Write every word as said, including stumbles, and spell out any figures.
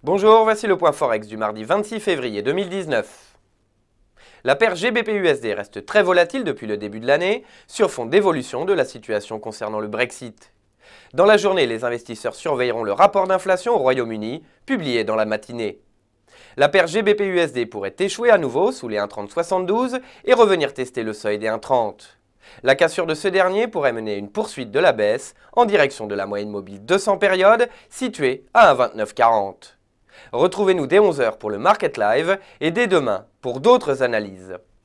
Bonjour, voici le point Forex du mardi vingt-six février deux mille dix-neuf. La paire G B P U S D reste très volatile depuis le début de l'année, sur fond d'évolution de la situation concernant le Brexit. Dans la journée, les investisseurs surveilleront le rapport d'inflation au Royaume-Uni, publié dans la matinée. La paire G B P U S D pourrait échouer à nouveau sous les un virgule trente soixante-douze et revenir tester le seuil des un virgule trente. La cassure de ce dernier pourrait mener une poursuite de la baisse en direction de la moyenne mobile deux cents périodes située à un virgule vingt-neuf quarante. Retrouvez-nous dès onze heures pour le Market Live et dès demain pour d'autres analyses.